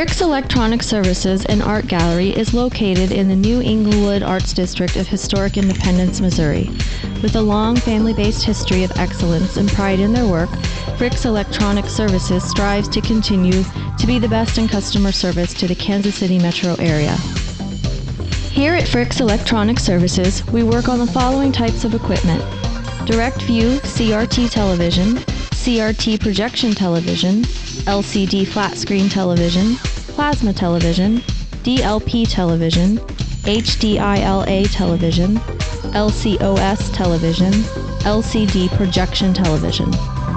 Frick's Electronic Services and Art Gallery is located in the New Englewood Arts District of historic Independence, Missouri. With a long family-based history of excellence and pride in their work, Frick's Electronic Services strives to continue to be the best in customer service to the Kansas City metro area. Here at Frick's Electronic Services, we work on the following types of equipment: direct view CRT television, CRT projection television, LCD flat screen television, plasma television, DLP television, HDILA television, LCOS television, LCD projection television.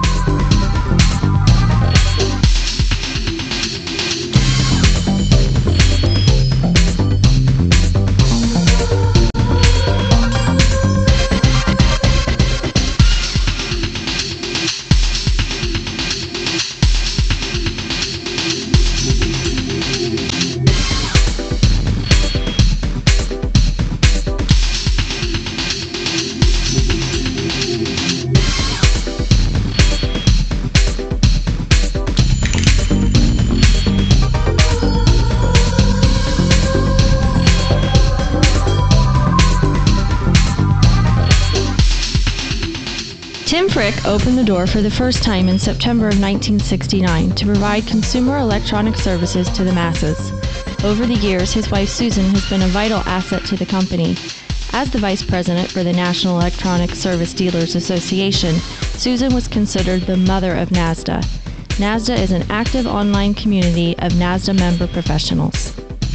Tim Frick opened the door for the first time in September of 1969 to provide consumer electronic services to the masses. Over the years, his wife Susan has been a vital asset to the company. As the vice president for the National Electronic Service Dealers Association, Susan was considered the mother of NASDA. NASDA is an active online community of NASDA member professionals.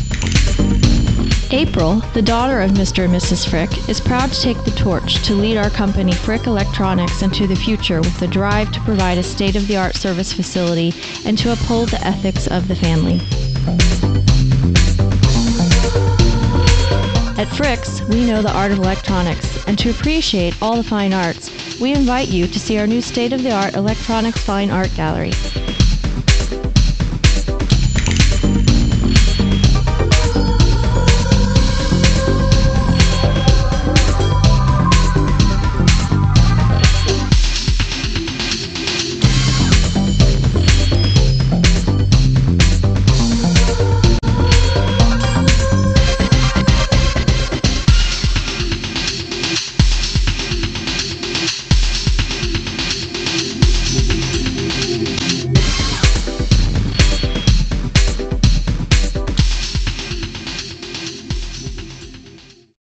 April, the daughter of Mr. and Mrs. Frick, is proud to take the torch to lead our company Frick Electronics into the future with the drive to provide a state-of-the-art service facility and to uphold the ethics of the family. At Frick's, we know the art of electronics, and to appreciate all the fine arts, we invite you to see our new state-of-the-art Electronics Fine Art Gallery.